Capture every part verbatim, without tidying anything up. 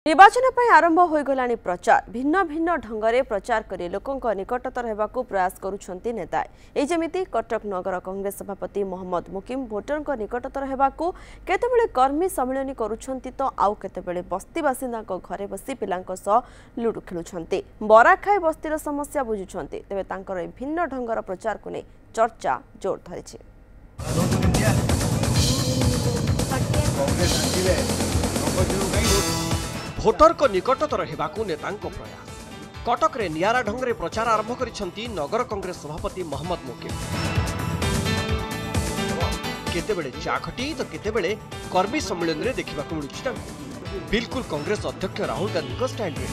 निर्वाचन पर आरंभ हो गलानी प्रचार भिन्न भिन्न ढंगरे प्रचार करी लोकंक निकटतर हेबाकू प्रयास करुछंती नेता ए जेमिति कटक नगर कांग्रेस सभापति मोहम्मद मुकिम भोटरक निकटतर हेबाकू केतेबेले कर्मी सम्मेलन करुछंती तो आउ केतेबेले बस्ती बासिंदाक घरे बसी पिलांक सह लुडु खेलुछंती बरा खाई बस्तीर समस्या बुझुछंती तेबे तांकर भिन्न ढंगर प्रचार को नै चर्चा जोर धरिछि। भोटर को निकटतर हेबाकू नेतांको प्रयास कटक रे नियारा ढंगरे प्रचार आरंभ करिसंती नगर कांग्रेस सभापति मोहम्मद मुकिम। केतेबेले चाखटी तो केतेबेले कर्मी सम्मेलन रे देखिबाकू मिलुछि तांको बिल्कुल कांग्रेस अध्यक्ष राहुल गांधी को स्टाइल रे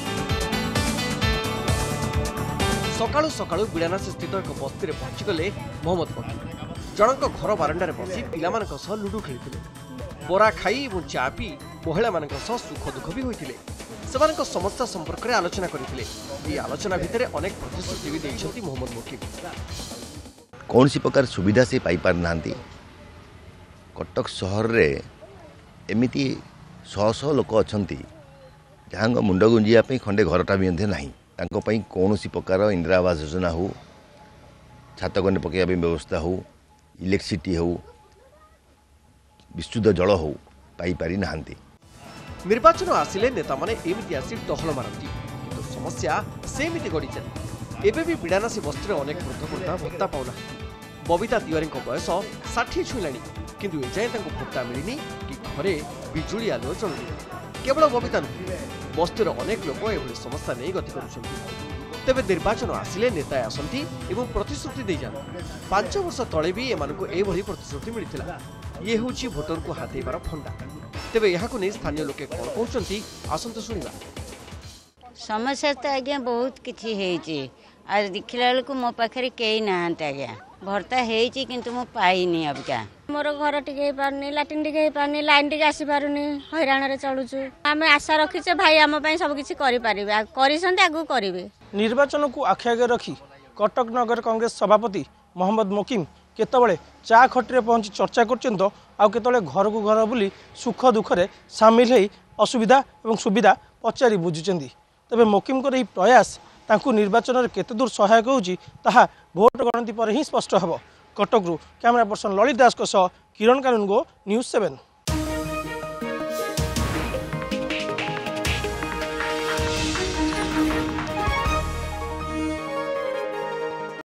सकाळु सकाळु बिड़ानासी स्थित एक बस्ती रे पहुंची गले मोहम्मद मुकिम जनक घर बारंडा रे बसी पिलामानक सह लुडु खेलिथिले बोरा खाई और चा पी महिला मान सुख दुख भी होते से समस्या संपर्क में आलोचना करते आलोचना भितर अनेक प्रतिश्रुति भी देइछंती मोहम्मद मुकिम। कौन सी प्रकार सुविधा से पाई पार नांती कटक सहर रे एमिति शह शह लोक अछंती जहाँ मुंड गुंजिया खंडे घरटा भी नहीं तांको पई कौन सी प्रकार इंदिरा आवास योजना हो छात गंडे पकड़ा व्यवस्था हो इलेक्ट्रिसिटी हो विशुद्ध जल हो पाई पारी नांती। निर्वाचन आसिले नेता माने एमिति आसी टहल मारती किंतु समस्या सेमिति गड़ी चली एबे भी बिड़ानासी बस्ती रे अनेक वृद्ध वृद्धा भत्ता पाउना बबिता तिवारी बयस षाठी छुईलाणी किंतु एजाए तांको भत्ता मिलिनी कि घरे बिजुली आलो चलुनी केवल बबिता नुहे बस्तीर अनेक लोक एभली समस्या नहीं गति करुछंती तेबे निर्वाचन आसिले नेता आसंती एवं प्रतिश्रुति दे जान पांच वर्ष तले भी एमानकु एभली प्रतिश्रुति मिलिथिला ये हूँ भोटर को हाथेबार फंडा तेबे यहाकु नै स्थानीय लोके कोन कहउछंती आसंत सुनिबा। समस्या तो आज्ञा बहुत किछि हेछि आज देखिला बेलकु मो पाखरे केई नाहंत आज्ञा भर्ता हेछि किंतु मो पाइनी अबका मोर घर टिके पारनी लाटिन टिके पारनी लाइन टिके आसी पारुनी हैरान रे चलुछु आमे आशा रखिचे भाई हम पई सब किछि करि परिबे करिसंते आगु करिवे। निर्वाचन को आखि आगे रखी कटक नगर कांग्रेस सभापति मोहम्मद मुकिम केतबले चा खटी पहुंची चर्चा करछन तो आउ केतबले घर को घर बुली सुख दुखरे सामिल है असुविधा और सुविधा पचारि बुझुचंदी तबे मुकिम को प्रयास तांकु निर्वाचन में केते दूर सहायक होउची ताहा भोट गणति पर ही स्पष्ट हबो। कटकरू कैमरा पर्सन ललित दास को सह किरण कानून गो न्यूज सेवन।